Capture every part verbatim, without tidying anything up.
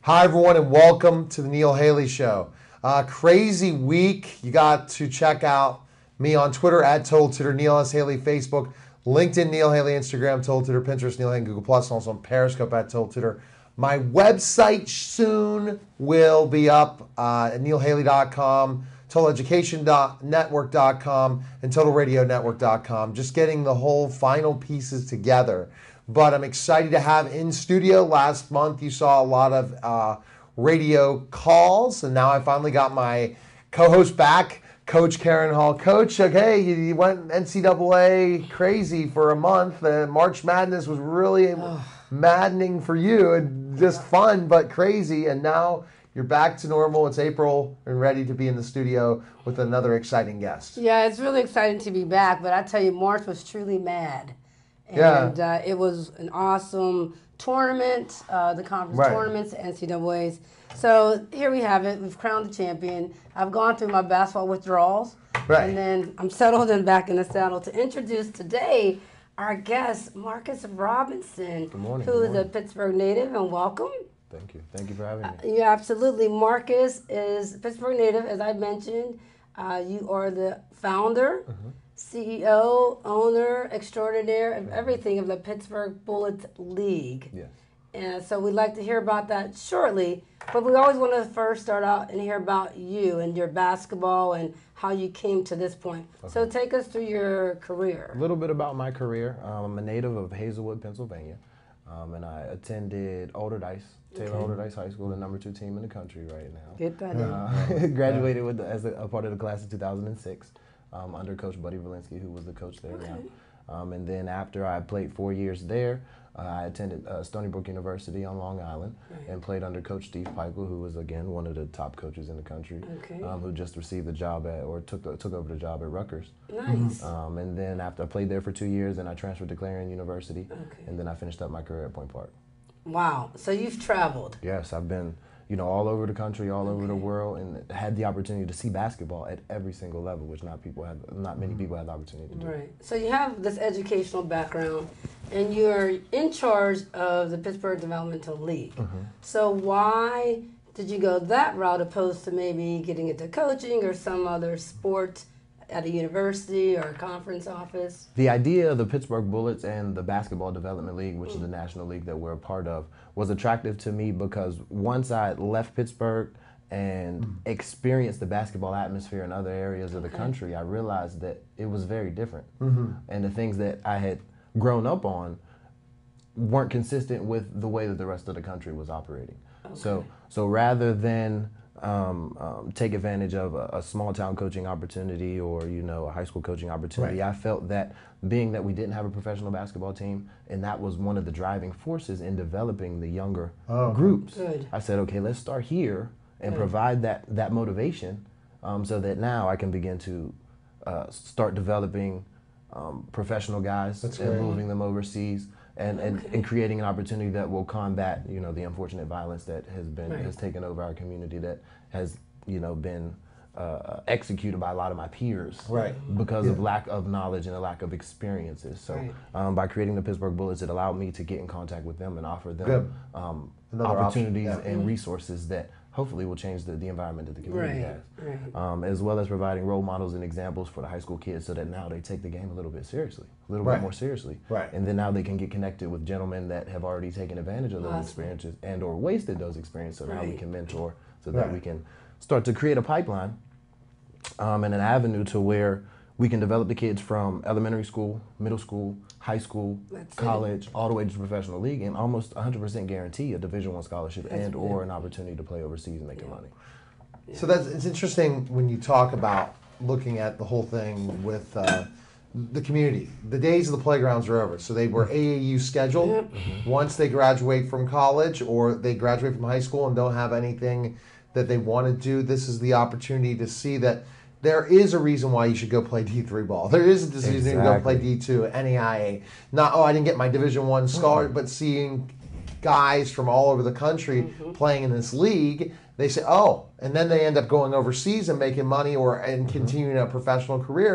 Hi, everyone, and welcome to the Neil Haley Show. Uh, crazy week. You got to check out me on Twitter at Total Tutor, Neil S. Haley, Facebook, LinkedIn, Neil Haley, Instagram, Total Tutor, Pinterest, Neil Haley, Google Plus, and also on Periscope at Total Tutor. My website soon will be up uh, at neil haley dot com, total education network dot com, and total radio network dot com. Just getting the whole final pieces together. But I'm excited to have in studio. Last month you saw a lot of uh, radio calls, and now I finally got my co-host back, Coach Karen Hall. Coach, okay, you, you went N C double A crazy for a month. Uh, March Madness was really maddening for you, and just fun but crazy, and now you're back to normal. It's April and ready to be in the studio with another exciting guest. Yeah, it's really exciting to be back, but I tell you, March was truly mad. And yeah. uh, it was an awesome tournament, uh, the conference right. tournaments, the N C double A's. So here we have it. We've crowned the champion. I've gone through my basketball withdrawals. Right. And then I'm settled and back in the saddle to introduce today our guest, Marcus Robinson, good morning, who good is morning. a Pittsburgh native, and welcome. Thank you. Thank you for having me. Uh, yeah, absolutely. Marcus is a Pittsburgh native, as I mentioned. Uh, you are the founder, mm-hmm. C E O, owner, extraordinaire of everything of the Pittsburgh Bullets League. Yes. And so we'd like to hear about that shortly, but we always want to first start out and hear about you and your basketball and how you came to this point. Okay. So take us through your career. A little bit about my career. Um, I'm a native of Hazelwood, Pennsylvania, um, and I attended Alderdice, Taylor okay. Alderdice High School, the number two team in the country right now. Get that in. Uh, graduated with the, as a, a part of the class of two thousand six. Um, under Coach Buddy Valinsky, who was the coach there okay. now. Um, and then after I played four years there, uh, I attended uh, Stony Brook University on Long Island right. and played under Coach Steve Peichel, who was, again, one of the top coaches in the country, okay. um, who just received the job at, or took the, took over the job at Rutgers. Nice. Um, and then after I played there for two years, and I transferred to Clarion University, okay. and then I finished up my career at Point Park. Wow. So you've traveled. Yes, I've been... you know, all over the country, all okay. over the world, and had the opportunity to see basketball at every single level, which not people have, not many people have the opportunity to do. Right. So you have this educational background, and you're in charge of the Pittsburgh Developmental League. Mm-hmm. So why did you go that route opposed to maybe getting into coaching or some other sport at a university or a conference office? The idea of the Pittsburgh Bullets and the Basketball Development League, which mm. is the national league that we're a part of, was attractive to me because once I left Pittsburgh and mm. experienced the basketball atmosphere in other areas of the okay. country, I realized that it was very different. Mm-hmm. And the things that I had grown up on weren't consistent with the way that the rest of the country was operating. Okay. So, so rather than Um, um, take advantage of a, a small town coaching opportunity or, you know, a high school coaching opportunity. Right. I felt that being that we didn't have a professional basketball team, and that was one of the driving forces in developing the younger oh, groups. Good. I said, okay, let's start here and good. provide that, that motivation um, so that now I can begin to uh, start developing um, professional guys That's and great. moving them overseas. And, and, okay. and creating an opportunity that will combat, you know, the unfortunate violence that has been right. has taken over our community, that has, you know, been uh, executed by a lot of my peers, right. because yeah. of lack of knowledge and a lack of experiences. So, right. um, by creating the Pittsburgh Bullets, it allowed me to get in contact with them and offer them um, opportunities yeah. and resources that hopefully will change the, the environment that the community right, has, right. Um, as well as providing role models and examples for the high school kids so that now they take the game a little bit seriously, a little right. bit more seriously. Right. And then now they can get connected with gentlemen that have already taken advantage of those awesome. experiences and or wasted those experiences, so right. now we can mentor so that right. we can start to create a pipeline um, and an avenue to where we can develop the kids from elementary school, middle school, high school, That's college, it. all the way to professional league, and almost one hundred percent guarantee a Division One scholarship That's and it. or an opportunity to play overseas and making yeah. money. Yeah. So that's it's interesting when you talk about looking at the whole thing with uh, the community. The days of the playgrounds are over. So they were A A U scheduled. Yep. Mm-hmm. Once they graduate from college or they graduate from high school and don't have anything that they want to do, this is the opportunity to see that there is a reason why you should go play D three ball. There is a decision exactly. to go play D two, N A I A. Not, oh, I didn't get my Division One scholarship, mm-hmm. but seeing guys from all over the country mm-hmm. playing in this league, they say, oh, and then they end up going overseas and making money or and mm-hmm. continuing a professional career.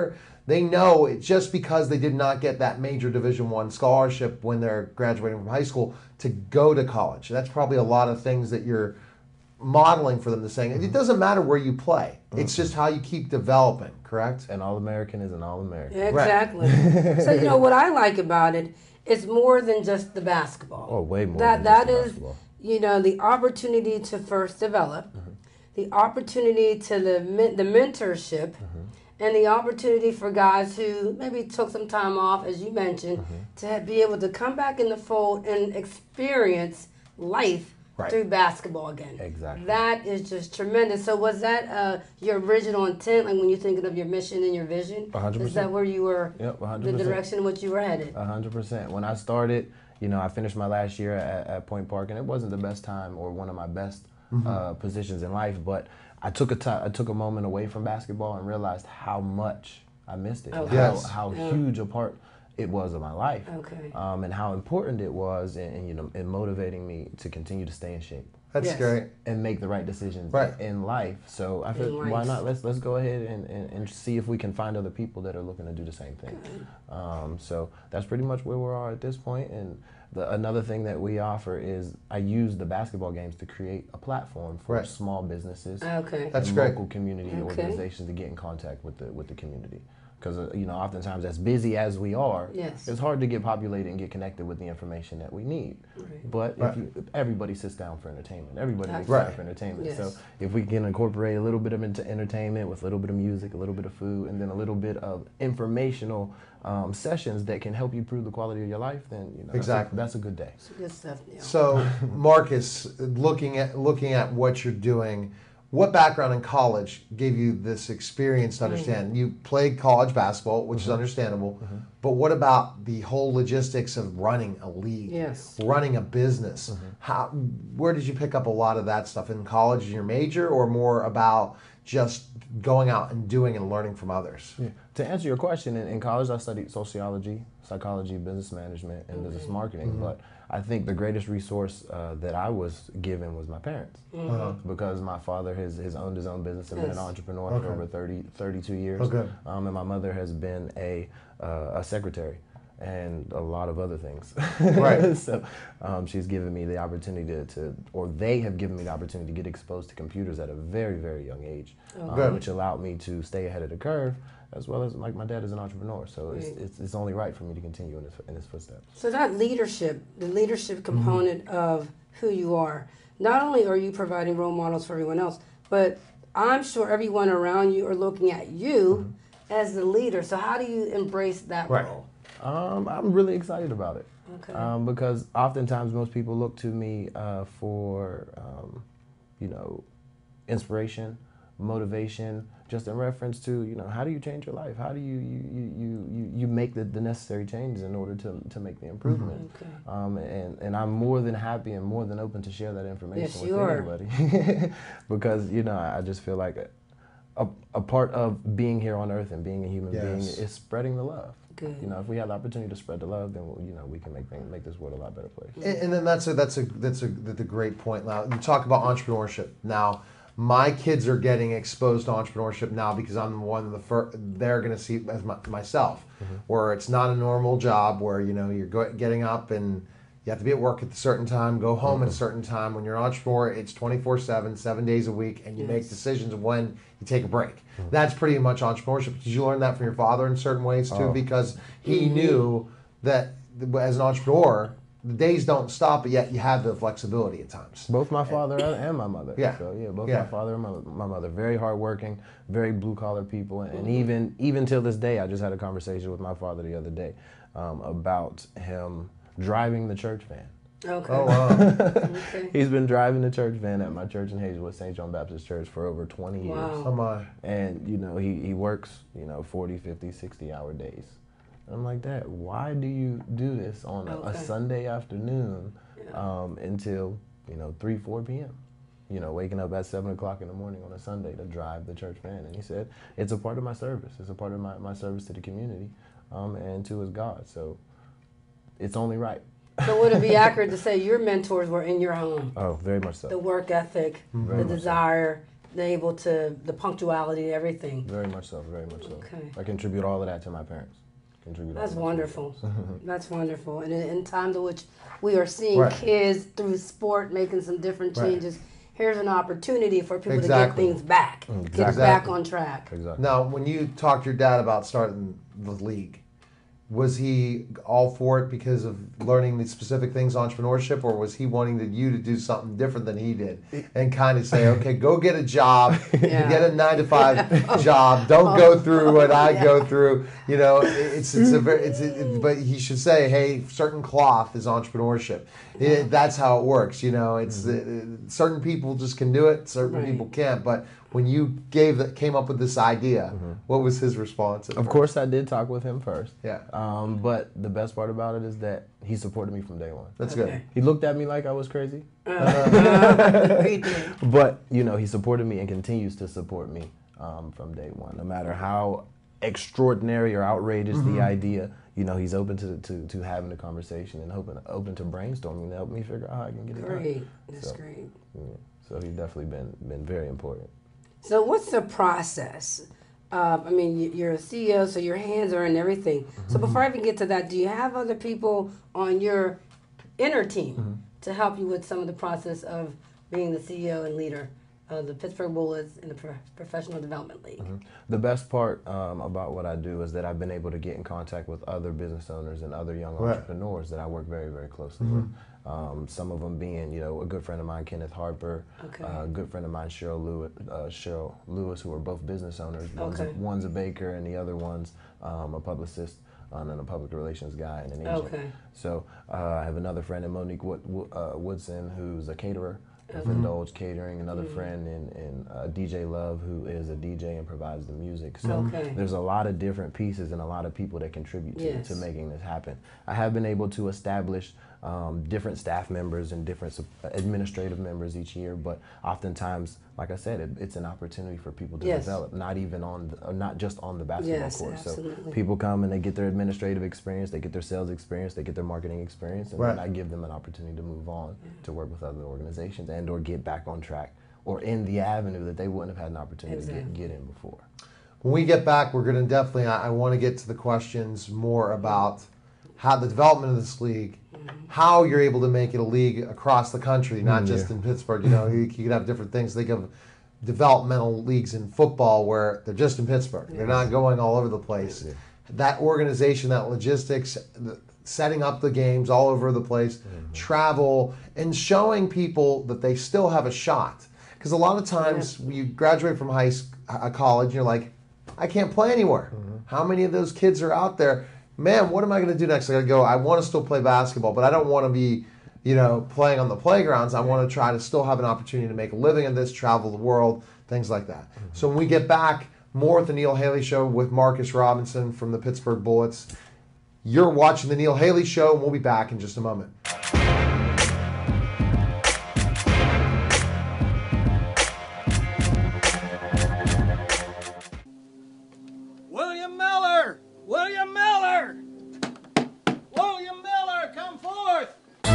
they know it just because they did not get that major Division One scholarship when they're graduating from high school to go to college. That's probably a lot of things that you're modeling for them to saying. Mm-hmm. It doesn't matter where you play. Mm-hmm. It's just how you keep developing, correct? An All-American is an All-American. Exactly. Right. So, you know, what I like about it, it's more than just the basketball. Oh, way more that, than that just the is, basketball. You know, the opportunity to first develop, mm-hmm. the opportunity to the, the mentorship, mm-hmm. and the opportunity for guys who maybe took some time off, as you mentioned, mm-hmm. to be able to come back in the fold and experience life right. through basketball again. Exactly. That is just tremendous. So was that uh, your original intent, like when you're thinking of your mission and your vision? one hundred percent. Is that where you were, yep, one hundred percent. The direction in which you were headed? one hundred percent. When I started, you know, I finished my last year at, at Point Park, and it wasn't the best time or one of my best mm-hmm. uh, positions in life, but I took a t- I took a moment away from basketball and realized how much I missed it, okay. how, yes. how yeah. huge a part it was of my life, okay. um, and how important it was in, in you know in motivating me to continue to stay in shape. That's yes. great. And make the right decisions right. in life. So I feel why not? Let's let's go ahead and, and, and see if we can find other people that are looking to do the same thing. Um, so that's pretty much where we are at this point. And the, another thing that we offer is I use the basketball games to create a platform for right. small businesses, okay. that's and great. local community okay. organizations to get in contact with the with the community. Because, uh, you know, oftentimes as busy as we are, yes. it's hard to get populated and get connected with the information that we need. Right. But right. if you, everybody sits down for entertainment. Everybody makes right. time for entertainment. Yes. So if we can incorporate a little bit of ent- entertainment with a little bit of music, a little bit of food, and then a little bit of informational um, sessions that can help you improve the quality of your life, then, you know, exactly. that's, a, that's a good day. It's good stuff, Neil. So, Marcus, looking at looking at what you're doing, what background in college gave you this experience to understand? Mm-hmm. You played college basketball, which mm-hmm. is understandable, mm-hmm. but what about the whole logistics of running a league, yes. running a business? Mm-hmm. How, where did you pick up a lot of that stuff? In college, in your major, or more about just going out and doing and learning from others? Yeah. To answer your question, in, in college I studied sociology, psychology, business management, and mm-hmm. business marketing, mm-hmm. but I think the greatest resource uh, that I was given was my parents. Mm-hmm. Uh-huh. Because my father has, has owned his own business and yes. been an entrepreneur okay. for over thirty, thirty-two years. Okay. Um, and my mother has been a, uh, a secretary and a lot of other things. Right. So um, she's given me the opportunity to, to, or they have given me the opportunity to get exposed to computers at a very, very young age, okay. um, which allowed me to stay ahead of the curve, as well as, like, my dad is an entrepreneur, so right. it's, it's it's only right for me to continue in his, in his footsteps. So that leadership, the leadership component mm-hmm. of who you are, not only are you providing role models for everyone else, but I'm sure everyone around you are looking at you mm-hmm. as the leader. So how do you embrace that right. role? Um, I'm really excited about it. Okay. Um, because oftentimes most people look to me uh, for, um, you know, inspiration, motivation, just in reference to, you know, how do you change your life? How do you you, you, you, you make the, the necessary changes in order to, to make the improvement? Okay. Um, and, and I'm more than happy and more than open to share that information yes, with you are. anybody. Because, you know, I just feel like a, a part of being here on earth and being a human yes. being is spreading the love. Good. You know, if we have the opportunity to spread the love, then we'll, you know, we can make things, make this world a lot better place. And, and then that's a that's a that's a that's a great point. Now you talk about entrepreneurship. Now my kids are getting exposed to entrepreneurship now because I'm the one of the first they're going to see as my, myself, mm-hmm. where it's not a normal job where you know you're go, getting up and you have to be at work at a certain time, go home mm-hmm. at a certain time. When you're an entrepreneur, it's twenty-four seven, seven days a week, and you yes. make decisions when you take a break. Mm-hmm. That's pretty much entrepreneurship. Did you learn that from your father in certain ways too? Oh. Because he mm-hmm. knew that as an entrepreneur, the days don't stop, but yet you have the flexibility at times. Both my father and my mother. Yeah. So yeah, both yeah. my father and my, my mother, very hardworking, very blue collar people, and, and even even till this day, I just had a conversation with my father the other day um, about him driving the church van. Okay. Oh wow. Okay. He's been driving the church van at my church in Hazelwood, Saint John Baptist Church, for over twenty years. Wow. Oh my. And you know, he he works, you know, forty, fifty, sixty hour days. I'm like, Dad, why do you do this on a, okay. a Sunday afternoon yeah. um, until, you know, three, four p.m.? You know, waking up at seven o'clock in the morning on a Sunday to drive the church van. And he said, it's a part of my service. It's a part of my, my service to the community um, and to his God. So it's only right. So would it be accurate to say your mentors were in your home? Oh, very much so. The work ethic, Very the much desire, they're able to, the punctuality, everything. Very much so, very much so. Okay. I contribute all of that to my parents. Contribute That's all wonderful. That's wonderful. And in, in times in which we are seeing Right. kids through sport making some different Right. changes, here's an opportunity for people Exactly. to get things back, get Exactly. back on track. Exactly. Now, when you talked to your dad about starting the league, was he all for it because of learning the specific things entrepreneurship, or was he wanting to, you to do something different than he did and kind of say, okay, go get a job, Yeah. get a nine to five job, don't go through what I go through, you know? It's it's a very it's it, but he should say, hey, certain cloth is entrepreneurship. It, that's how it works, you know. It's uh, certain people just can do it, certain Right. people can't. But when you gave that came up with this idea, what was his response? at Of first? course, I did talk with him first. Yeah. Um, but the best part about it is that he supported me from day one. That's Okay. good. He looked at me like I was crazy, He did. but you know, he supported me and continues to support me um, from day one. No matter how extraordinary or outrageous the idea, you know, he's open to, to, to having a conversation and open open to brainstorming to help me figure out how I can get it done. Great. That's So, great. Yeah. So he's definitely been been very important. So what's the process? Uh, I mean, you- you're a C E O, so your hands are in everything. So before I even get to that, do you have other people on your inner team to help you with some of the process of being the C E O and leader of the Pittsburgh Bullets in the Pro- Professional Development League? The best part um, about what I do is that I've been able to get in contact with other business owners and other young Right. entrepreneurs that I work very, very closely with. Um, some of them being, you know, a good friend of mine, Kenneth Harper, Okay. uh, a good friend of mine, Cheryl Lewis, uh, Cheryl Lewis, who are both business owners. One's, Okay. a, one's a baker and the other one's um, a publicist um, and a public relations guy and an agent. Okay. So uh, I have another friend in Monique Wood, Wood- uh, Woodson, who's a caterer with Okay. Indulge Catering. Another friend in, in uh, D J Love, who is a D J and provides the music. So Okay. there's a lot of different pieces and a lot of people that contribute to, Yes. to making this happen. I have been able to establish um, different staff members and different sup- administrative members each year, but oftentimes, like I said, it, it's an opportunity for people to Yes. develop, not even on, the, uh, not just on the basketball Yes, court. absolutely. So people come and they get their administrative experience, they get their sales experience, they get their marketing experience, and Right. then I give them an opportunity to move on to work with other organizations and or get back on track or in the avenue that they wouldn't have had an opportunity to Exactly. get, get in before. When we get back, we're going to definitely, I, I want to get to the questions more about how the development of this league, how you're able to make it a league across the country, not just in Pittsburgh. You know, you, you could have different things. Think of developmental leagues in football where they're just in Pittsburgh. They're not going all over the place. Yeah. That organization, that logistics, the, setting up the games all over the place, travel, and showing people that they still have a shot. Because a lot of times you graduate from high school, uh, college, and you're like, I can't play anywhere. How many of those kids are out there? Man, what am I going to do next? I got to go. I want to still play basketball, but I don't want to be, you know, playing on the playgrounds. I want to try to still have an opportunity to make a living in this, travel the world, things like that. So when we get back, more with the Neil Haley Show with Marcus Robinson from the Pittsburgh Bullets. You're watching the Neil Haley Show, and we'll be back in just a moment. William Miller! William Miller! William Miller, come forth!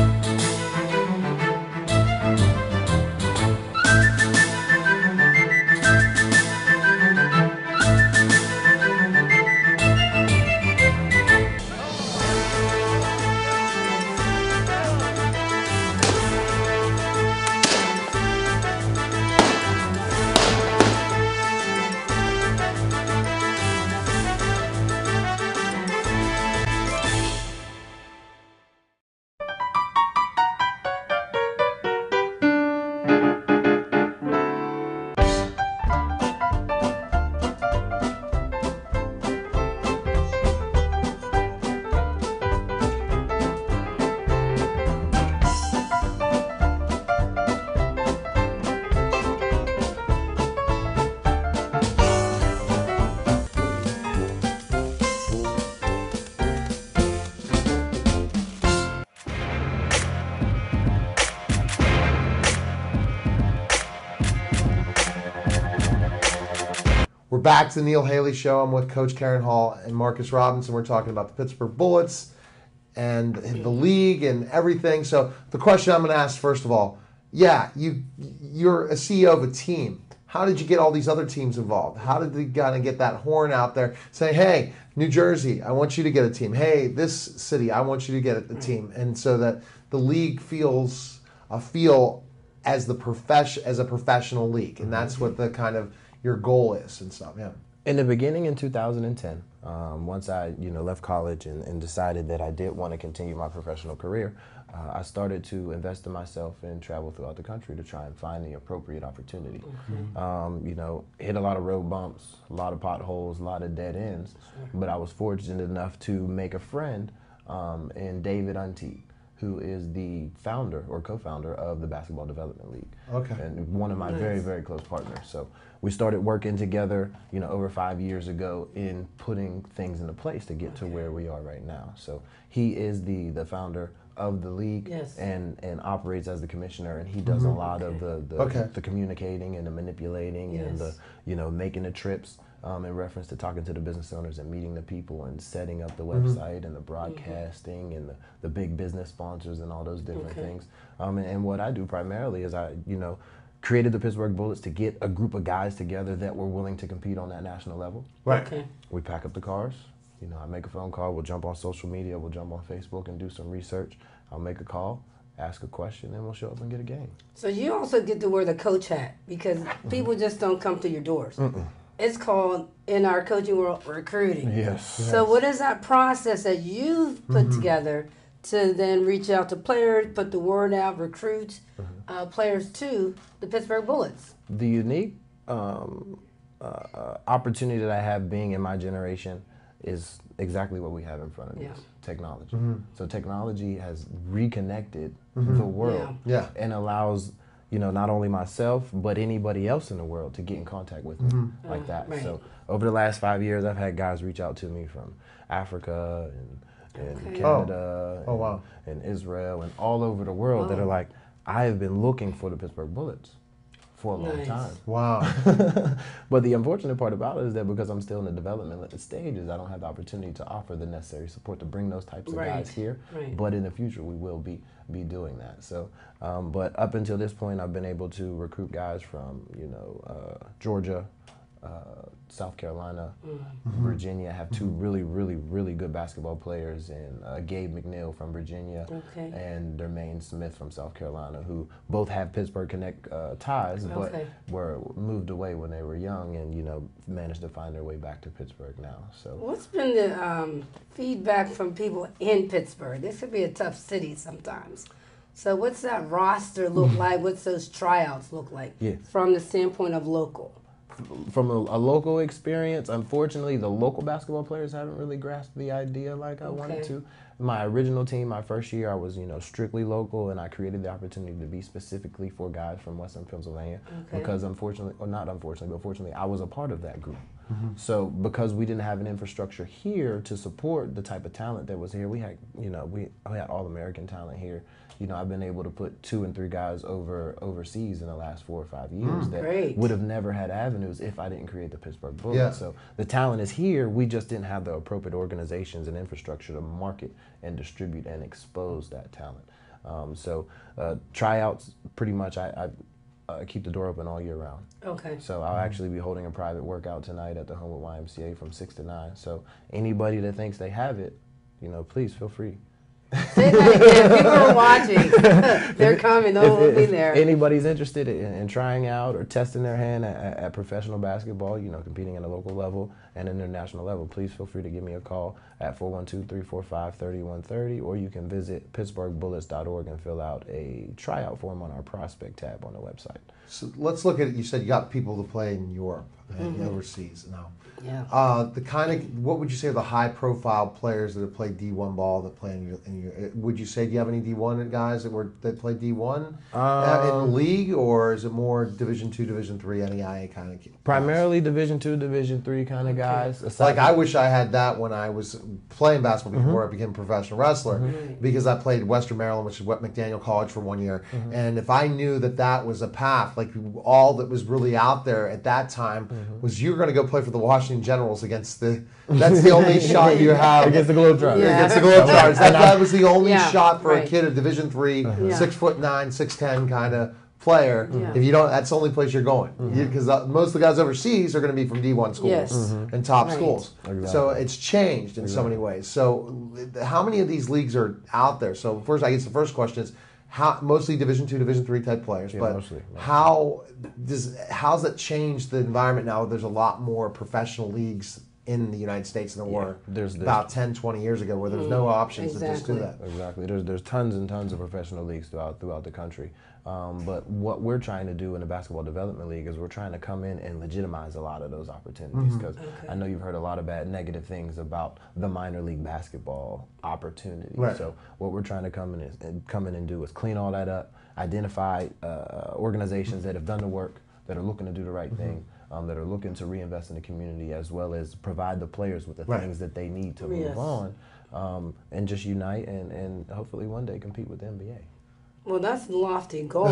We're back to the Neil Haley Show. I'm with Coach Karen Hall and Marcus Robinson. We're talking about the Pittsburgh Bullets and the league and everything. So the question I'm going to ask first of all, yeah, you you're a C E O of a team. how did you get all these other teams involved? How did they kind of get that horn out there saying, hey, New Jersey, I want you to get a team. Hey, this city, I want you to get a team. And so that the league feels a feel as the profession as a professional league. And that's what the kind of your goal is and stuff. Yeah. In the beginning in two thousand ten, um, once I you know left college and, and decided that I did want to continue my professional career, uh, I started to invest in myself and travel throughout the country to try and find the appropriate opportunity. Mm-hmm. um, you know, hit a lot of road bumps, a lot of potholes, a lot of dead ends, sure. But I was fortunate enough to make a friend um, in David Unteed, who is the founder or co-founder of the Basketball Development League. Okay. And one of my Nice. very, very close partners. So we started working together, you know, over five years ago in putting things into place to get okay. to where we are right now. So he is the, the founder of the league yes. and, and operates as the commissioner, and he does mm-hmm. a lot okay. of the, the, okay. the communicating and the manipulating yes. and the, you know, making the trips. Um, in reference to talking to the business owners and meeting the people and setting up the website mm-hmm. and the broadcasting mm-hmm. and the, the big business sponsors and all those different okay. things. Um, and, and what I do primarily is I, you know, created the Pittsburgh Bullets to get a group of guys together that were willing to compete on that national level. Right. Okay. We pack up the cars. You know, I make a phone call. We'll jump on social media. We'll jump on Facebook and do some research. I'll make a call, ask a question, and we'll show up and get a game. So you also get to wear the coach hat because mm-hmm. people just don't come to your doors. Mm-mm. It's called, in our coaching world, recruiting. Yes. So yes. what is that process that you've put mm-hmm. together to then reach out to players, put the word out, recruit mm-hmm. uh, players to the Pittsburgh Bullets? The unique um, uh, uh, opportunity that I have being in my generation is exactly what we have in front of yeah. us, technology. Mm-hmm. So technology has reconnected mm-hmm. the world yeah. Yeah. and allows you know, not only myself, but anybody else in the world to get in contact with me mm-hmm. like that. Right. So over the last five years, I've had guys reach out to me from Africa and, and okay. Canada oh. Oh, wow. and, and Israel and all over the world oh. that are like, I have been looking for the Pittsburgh Bullets for a long nice. time. Wow. But the unfortunate part about it is that because I'm still in the development stages, I don't have the opportunity to offer the necessary support to bring those types of right. guys here. Right. But in the future, we will be be doing that. So, um, but up until this point, I've been able to recruit guys from, you know, uh, Georgia, uh, South Carolina, mm-hmm. Virginia. I have two really, really, really good basketball players, and uh, Gabe McNeil from Virginia okay. and Dermaine Smith from South Carolina, who both have Pittsburgh Connect uh, ties, okay. but were moved away when they were young, and you know managed to find their way back to Pittsburgh now. So, what's been the um, feedback from people in Pittsburgh? This could be a tough city sometimes. So, what's that roster look like? What's those tryouts look like yeah. from the standpoint of local? From a, a local experience, unfortunately, the local basketball players haven't really grasped the idea like I okay. wanted to. My original team, my first year, I was, you know, strictly local, and I created the opportunity to be specifically for guys from Western Pennsylvania okay. because unfortunately, or not unfortunately, but fortunately, I was a part of that group. Mm-hmm. So because we didn't have an infrastructure here to support the type of talent that was here, we had, you know, we, we had all-American talent here. You know, I've been able to put two and three guys over overseas in the last four or five years mm, that great. would have never had avenues if I didn't create the Pittsburgh Bullets. Yeah. So the talent is here. We just didn't have the appropriate organizations and infrastructure to market and distribute and expose that talent. Um, so uh, tryouts, pretty much, I, I uh, keep the door open all year round. Okay. So I'll actually be holding a private workout tonight at the Homewood Y M C A from six to nine. So anybody that thinks they have it, you know, please feel free. Say that again. People are watching. They're coming. They'll if, be if there. Anybody's interested in, in trying out or testing their hand at, at, at professional basketball, you know, competing at a local level and international level, please feel free to give me a call at four one two, three four five, three one three zero, or you can visit pittsburgh bullets dot org and fill out a tryout form on our prospect tab on the website. So let's look at it. You said you got people to play in Europe and mm-hmm. overseas now. Yeah. Uh, the kind of, what would you say are the high-profile players that have played D one ball that play in your, in your? Would you say, do you have any D one guys that were that play D one um, uh, in the league, or is it more Division two, Division three, N E I A kind of? Guys? Primarily Division two, Division three kind of guys. Okay. Like I wish I had that when I was playing basketball before mm-hmm. I became a professional wrestler, mm-hmm. because I played Western Maryland, which is what McDaniel College, for one year, mm-hmm. and if I knew that that was a path, like all that was really out there at that time mm-hmm. was you were going to go play for the Washington Generals against the. That's the only shot you have against the Globetrotters. Yeah. Against the Globetrotters. That, that was the only yeah, shot for right. a kid at Division three, uh-huh. six foot nine, six ten kind of player Yeah. if you don't. That's the only place you're going because mm-hmm. most of the guys overseas are going to be from D one schools Yes. mm-hmm. and top Right. schools. Exactly. So it's changed in exactly. so many ways. So how many of these leagues are out there? So first, I guess the first question is how mostly Division two, Division three type players, yeah, but mostly, mostly. how does how's that changed the environment now? There's a lot more professional leagues in the United States than there yeah. were there's, there's, about ten, twenty years ago where there was no options exactly. to just do that. Exactly. There's there's tons and tons of professional leagues throughout throughout the country. Um, but what we're trying to do in the Basketball Development League is we're trying to come in and legitimize a lot of those opportunities because mm-hmm. okay. I know you've heard a lot of bad negative things about the minor league basketball opportunity. Right. So what we're trying to come in is, come in and do is clean all that up, identify uh, organizations mm-hmm. that have done the work, that are looking to do the right mm-hmm. thing, um, that are looking to reinvest in the community, as well as provide the players with the right. things that they need to yes. move on, um, and just unite and, and hopefully one day compete with the N B A. Well, that's a lofty goal.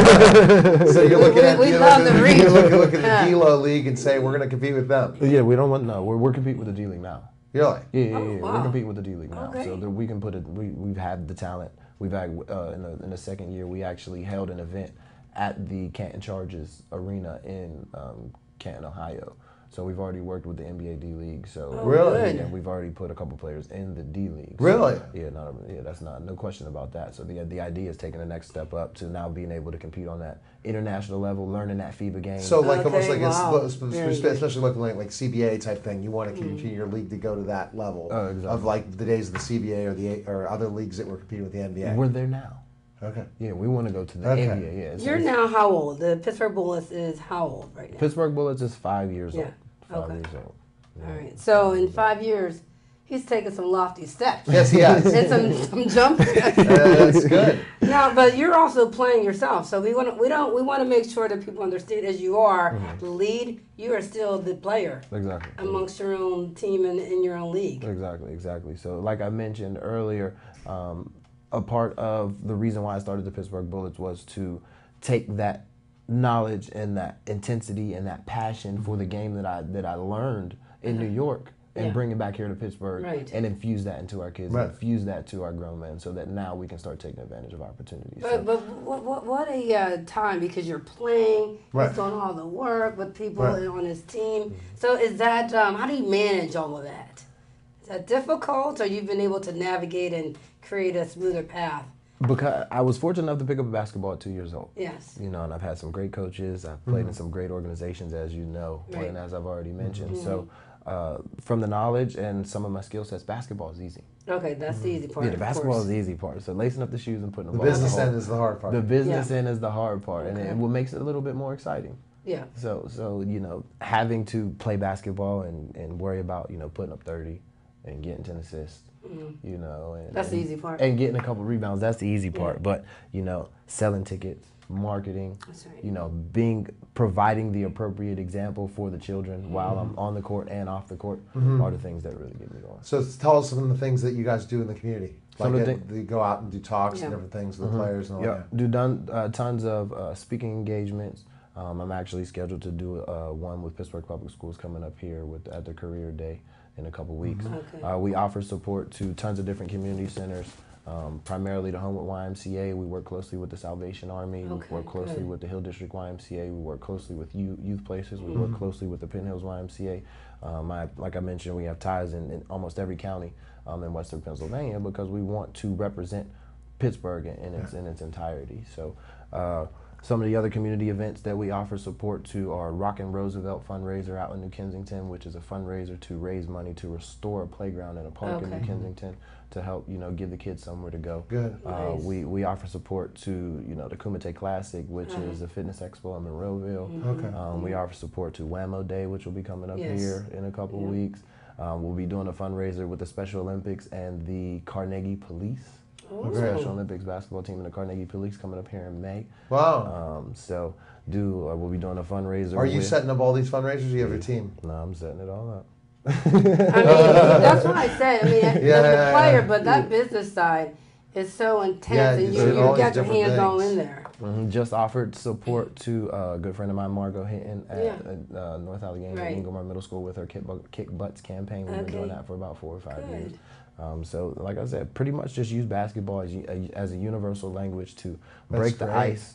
So you're looking at, we you're love looking, the reach. you're looking, looking at the D L O League and say we're going to compete with them. Yeah, we don't want no. We're we're competing with the D League now. Really? Yeah, yeah, yeah. Oh, wow. We're competing with the D League now, okay. so that we can put it. We we've had the talent. We've had uh, in the in the second year we actually held an event at the Canton Charges Arena in um, Canton, Ohio. So we've already worked with the N B A D League. So oh, really, yeah, we've already put a couple players in the D League. So, really? Yeah, not yeah, that's not no question about that. So the the idea is taking the next step up to now being able to compete on that international level, learning that FIBA game. So like okay, almost like wow. it's, especially looking like like C B A type thing. You want to continue mm. your league to go to that level oh, exactly. of like the days of the C B A or the or other leagues that were competing with the N B A. We're there now. Okay. Yeah, we want to go to the okay. N B A. Yeah. You're it's, now how old? The Pittsburgh Bullets is how old right now? Pittsburgh Bullets is five years yeah. old. Five okay. years old. Yeah. All right. So in five years, he's taken some lofty steps. Yes, he has. And some, some jumps. uh, that's good. Now, but you're also playing yourself, so we want to, we don't we want to make sure that people understand as you are mm-hmm. the lead, you are still the player. Exactly. Amongst your own team and in your own league. Exactly. Exactly. So, like I mentioned earlier, um, a part of the reason why I started the Pittsburgh Bullets was to take that knowledge and that intensity and that passion for the game that I that I learned in uh-huh. New York and yeah. bring it back here to Pittsburgh right. and infuse that into our kids, right. infuse that to our grown men, so that now we can start taking advantage of opportunities. But, so. but what, what, what a uh, time, because you're playing, right. he's doing all the work with people right. on his team. Mm-hmm. So is that, um, how do you manage all of that? Is that difficult, or you've been able to navigate and create a smoother path? Because I was fortunate enough to pick up a basketball at two years old. Yes. You know, and I've had some great coaches. I've played mm-hmm. in some great organizations, as you know, right. and as I've already mentioned. Mm-hmm. So uh, from the knowledge and some of my skill sets, basketball is easy. Okay, that's the easy part. Yeah, the basketball is the easy part. So lacing up the shoes and putting the, the ball business in the end is the hard part. The business yeah. end is the hard part, okay. and it, what makes it a little bit more exciting. Yeah. So, so you know, having to play basketball and, and worry about, you know, putting up thirty and getting ten assists. Mm-hmm. You know, and, that's and, the easy part. And getting a couple rebounds, that's the easy part. Yeah. But, you know, selling tickets, marketing, that's right. you know, being providing the appropriate example for the children mm-hmm. while I'm on the court and off the court mm-hmm. are the things that really get me going. So tell us some of the things that you guys do in the community. Like Some it, you go out and do talks yeah. and different things with mm-hmm. the players and all yeah. that. Do done uh, tons of uh, speaking engagements. Um, I'm actually scheduled to do uh, one with Pittsburgh Public Schools coming up here with at the Career Day in a couple weeks. Okay. Uh, we offer support to tons of different community centers, um, primarily the Homewood Y M C A. We work closely with the Salvation Army. Okay, we work closely good. with the Hill District Y M C A. We work closely with youth, youth places. We mm-hmm. work closely with the Penn Hills Y M C A. Um, I, like I mentioned, we have ties in, in almost every county um, in Western Pennsylvania because we want to represent Pittsburgh in, in, its, in its entirety. So. Uh, Some of the other community events that we offer support to are Rockin' Roosevelt fundraiser out in New Kensington, which is a fundraiser to raise money to restore a playground and a park okay. in New Kensington to help, you know, give the kids somewhere to go. Good. Uh, nice. We we offer support to, you know, the Kumite Classic, which uh-huh. is a fitness expo in Monroeville. Mm-hmm. Okay. Um, mm-hmm. We offer support to Whammo Day, which will be coming up yes. here in a couple yeah. weeks. Um, we'll be doing a fundraiser with the Special Olympics and the Carnegie Police. Oh. The Special Olympics basketball team and the Carnegie Police coming up here in May. Wow. Um, so do uh, we'll be doing a fundraiser. Are you with, setting up all these fundraisers or you have your team? No, I'm setting it all up. I mean, that's what I said. I mean, yeah, the, yeah, the player, yeah. but that business side is so intense, Yeah, and you you, do you all these got your different hands all things. in there. Mm-hmm. Just offered support to uh, a good friend of mine, Margot Hinton, at, Yeah. at uh, North Allegheny Right. Inglemark Middle School with her Kick, Bu- Kick Butts campaign. We've Okay. been doing that for about four or five Good. years. Um, so, like I said, pretty much just use basketball as, a, as a universal language to That's break the great. ice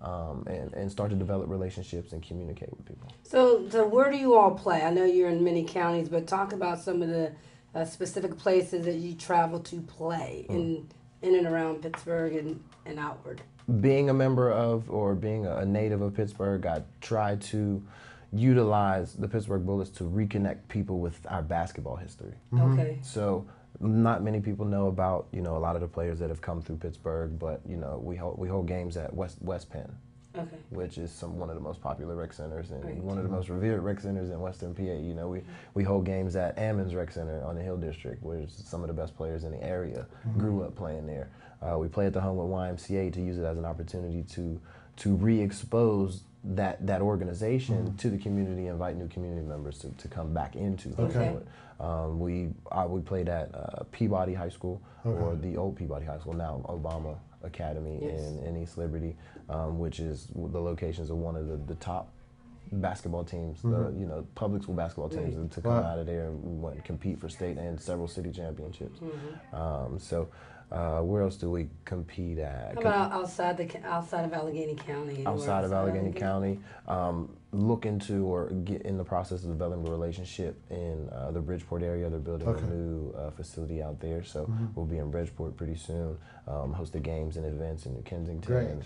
um, and, and start to develop relationships and communicate with people. So, so where do you all play? I know you're in many counties, but talk about some of the uh, specific places that you travel to play mm. in in and around Pittsburgh and, and outward. Being a member of or being a native of Pittsburgh, I try to utilize the Pittsburgh Bullets to reconnect people with our basketball history. Mm-hmm. Okay. So not many people know about, you know, a lot of the players that have come through Pittsburgh, but, you know, we hold, we hold games at West West Penn, okay. which is some one of the most popular rec centers and right. one of the most revered rec centers in Western P A. You know, we, we hold games at Ammons Rec Center on the Hill District, where some of the best players in the area mm-hmm. grew up playing there. Uh, we play at the Homewood Y M C A to use it as an opportunity to to re-expose that that organization mm-hmm. to the community, invite new community members to, to come back into okay. Homewood. Um, we uh, we played at uh, Peabody High School, okay. or the old Peabody High School, now Obama Academy yes. in, in East Liberty, um, which is the locations of one of the, the top basketball teams, mm-hmm. the you know public school basketball teams right. to come wow. out of there and went, compete for state and several city championships. Mm-hmm. um, so. Uh, where else do we compete at? How about outside the outside of Allegheny County? Outside of Allegheny, Allegheny County, um, looking to or get in the process of developing a relationship in uh, the Bridgeport area. They're building okay. a new uh, facility out there, so mm-hmm. we'll be in Bridgeport pretty soon. Um, hosted games and events in New Kensington,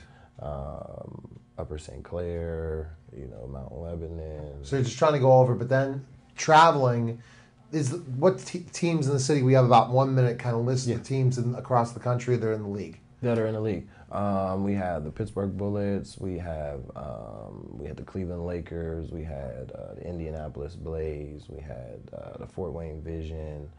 um, Upper Saint Clair, you know, Mount Lebanon. So you're just trying to go over, but then traveling. Is what te- teams in the city? We have about one minute. Kind of list yeah. the teams in, across the country that are in the league. That are in the league. Um, we have the Pittsburgh Bullets. We have um, we had the Cleveland Lakers. We had uh, the Indianapolis Blaze. We had uh, the Fort Wayne Vision.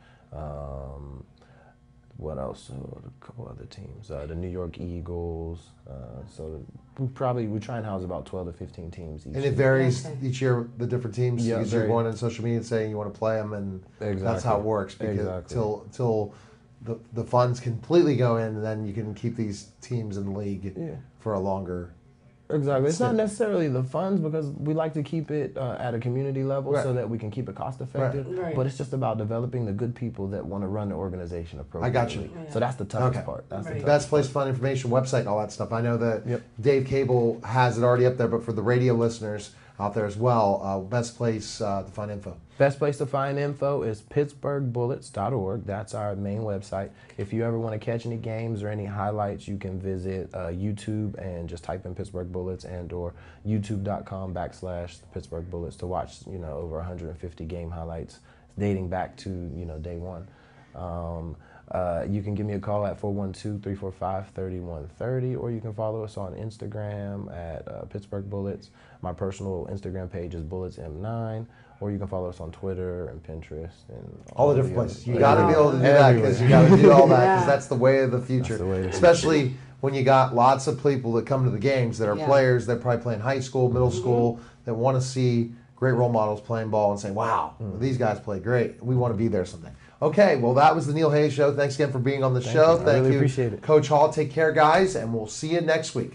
Um, what else? Oh, a couple other teams. Uh, the New York Eagles. Uh, so we probably we try and house about twelve to fifteen teams each and it year. varies okay. each year. The different teams. Yeah, because you're going on social media and saying you want to play them, and exactly. that's how it works. Because exactly. till till the the funds completely go in, and then you can keep these teams in the league yeah. for a longer. Exactly. It's not necessarily the funds because we like to keep it uh, at a community level right. so that we can keep it cost effective. Right. Right. But it's just about developing the good people that want to run the organization appropriately. I got you. Yeah. So that's the toughest okay. part. That's right. the Best place to find information, website, all that stuff. I know that yep. Dave Cable has it already up there, but for the radio listeners out there as well, uh, best place uh, to find info. Best place to find info is pittsburgh bullets dot org. That's our main website. If you ever want to catch any games or any highlights, you can visit uh, YouTube and just type in Pittsburgh Bullets and or youtube.com backslash Pittsburgh Bullets to watch, you know, over one hundred fifty game highlights dating back to, you know, day one. Um, uh, you can give me a call at four one two, three four five, three one three zero, or you can follow us on Instagram at uh, Pittsburgh Bullets. My personal Instagram page is bullets m nine. Or you can follow us on Twitter and Pinterest and all, all the different places. You places. got to be able to do that because you got to do all that because yeah. that's the way of the future. The way Especially future. When you got lots of people that come to the games that are yeah. players that probably play in high school, middle mm-hmm. school, that want to see great role models playing ball and say, wow, mm. these guys play great. We want to be there someday. Okay, well, that was the Neil Haley Show. Thanks again for being on the Thank show. You. Thank I really you, appreciate it. Coach Hall. Take care, guys, and we'll see you next week.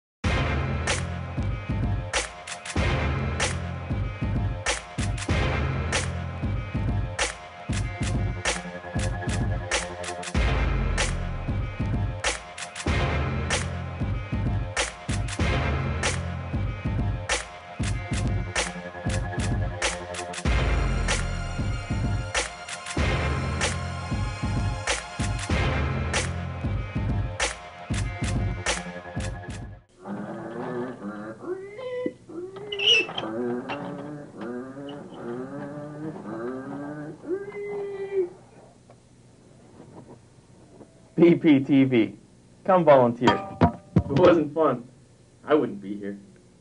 B P T V. Come volunteer. If it wasn't fun, I wouldn't be here.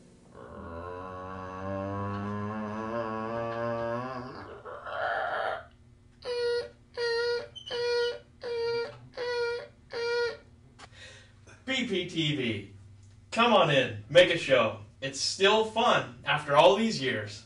B P T V. Come on in, make a show. It's still fun after all these years.